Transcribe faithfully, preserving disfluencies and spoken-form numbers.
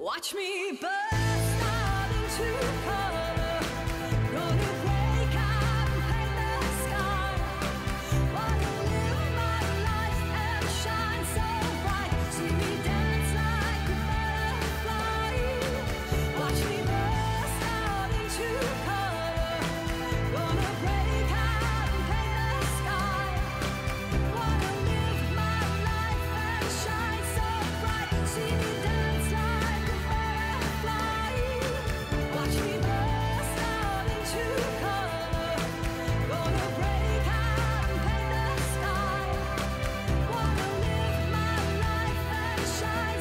Watch me burst out into color. Gonna break out and paint the sky. Wanna live my life and shine so bright. See me dance like a butterfly. Watch me burst out into color. Gonna break out and paint the sky. Wanna live my life and shine so bright. See me dance like a butterfly. Watch me burst out into color. Gonna break out and paint the sky. Wanna live my life and shine